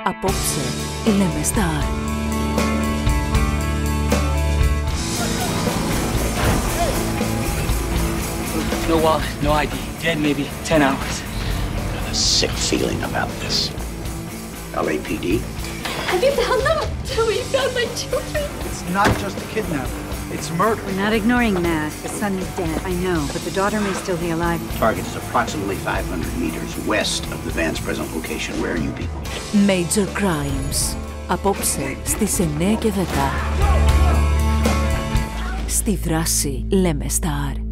Απόψε λέμε Star. No wallet, no ID. Dead maybe 10 hours. I have a sick feeling about this. LAPD? Have you found them? Have you found my children? It's not just a kidnapping. It's murder. We're not ignoring that. The son is dead, I know, but the daughter may still be alive. Target is approximately 500 meters west of the van's present location. Where are you people? Major Crimes. Απόψε στις 9 και 10. Στη δράση λέμε Star.